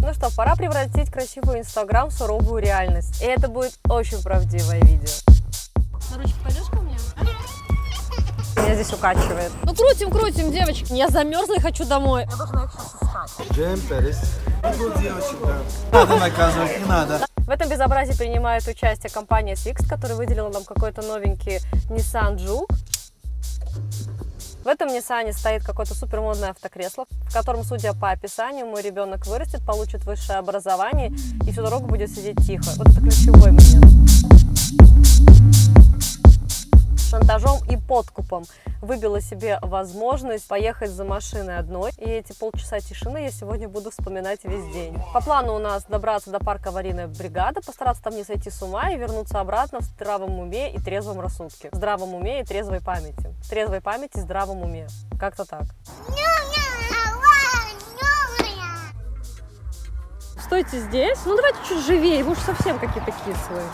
Ну что, пора превратить красивый Инстаграм в суровую реальность. И это будет очень правдивое видео. На ручки пойдешь ко мне? Меня здесь укачивает. Ну крутим, девочки. Я замерзла и хочу домой. Я должна их сейчас искать. Джемперис. Девочек, да. Надо наказывать, не надо. В этом безобразии принимает участие компания Sixt, которая выделила нам какой-то новенький Nissan Juke. В этом Ниссане стоит какое-то супермодное автокресло, в котором, судя по описанию, мой ребенок вырастет, получит высшее образование и всю дорогу будет сидеть тихо. Вот это ключевой момент. Шантажом и подкупом выбила себе возможность поехать за машиной одной. И эти полчаса тишины я сегодня буду вспоминать весь день. По плану у нас добраться до парка аварийная бригада, постараться там не сойти с ума и вернуться обратно в здравом уме и трезвом рассудке. В здравом уме и трезвой памяти. В трезвой памяти и здравом уме. Как-то так. Стойте здесь. Ну давайте чуть живее, вы уж совсем какие-то кислые.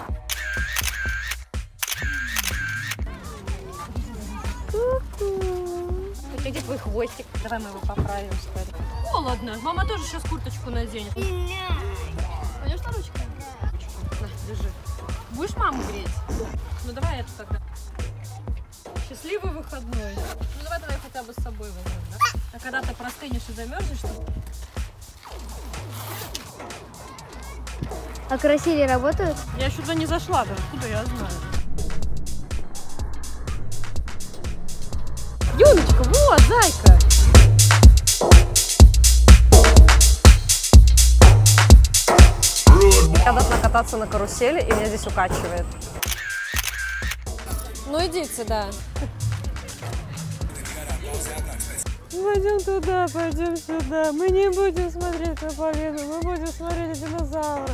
Где твой хвостик? Давай мы его поправим, что ли. Холодно. Мама тоже сейчас курточку наденет. Пойдешь на ручку? На, держи. Будешь маму греть? Ну давай это тогда. Счастливый выходной. Ну давай хотя бы с собой возьмем, да? А когда ты простынешь и замерзнешь, то... А карасели работают? Я еще туда не зашла, да. Откуда я знаю? Юлечка, вот, зайка! Я должна кататься на карусели, и меня здесь укачивает. Ну идите, да. Пойдем туда, пойдем сюда. Мы не будем смотреть на Полину, мы будем смотреть на динозавра.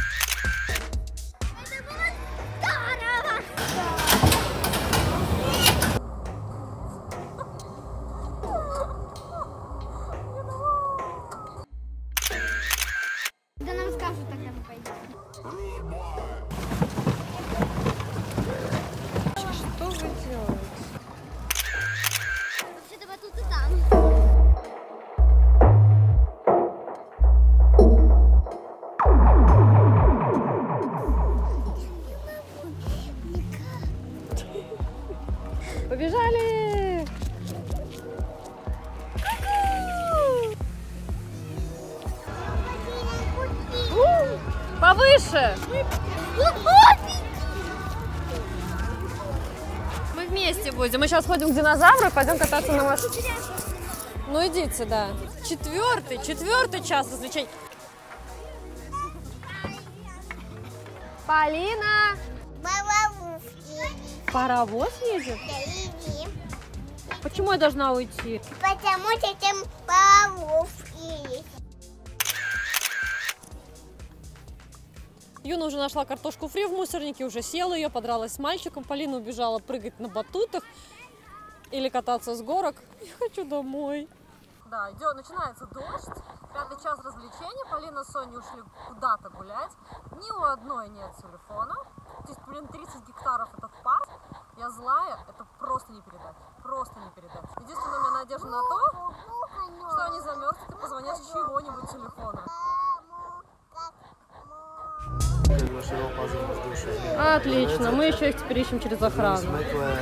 Да нам скажут, тогда мы пойдем. Что вы делаете? Вообще-то вот тут и там. Побежали! Повыше! Мы вместе будем. Мы сейчас ходим к динозавру и пойдем кататься на машине. Ну идите, да. Четвертый час развлечений. Полина! Паровоз едет? Почему я должна уйти? Потому что там паровоз есть. Юна уже нашла картошку фри в мусорнике, уже села ее, подралась с мальчиком. Полина убежала прыгать на батутах или кататься с горок. Я хочу домой. Да, начинается дождь, 5-й час развлечений. Полина с Соней ушли куда-то гулять. Ни у одной нет телефона. То есть, 30 гектаров этот парк. Я злая, это просто не передать. Просто не передать. Единственная у меня надежда на то, что они замерзнут и позвонят с чего-нибудь телефона. Отлично, мы еще их теперь ищем через охрану.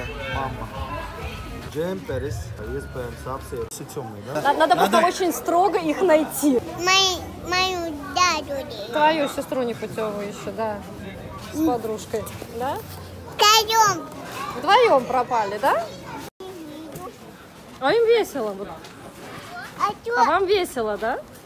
Джемперис, iespējams apsiet темный, да? Надо просто очень строго их найти. Мою дядю. Твою сестру непутевую еще, да, с подружкой, да? Пойдем. Вдвоем пропали, да? А им весело. А вам весело, да?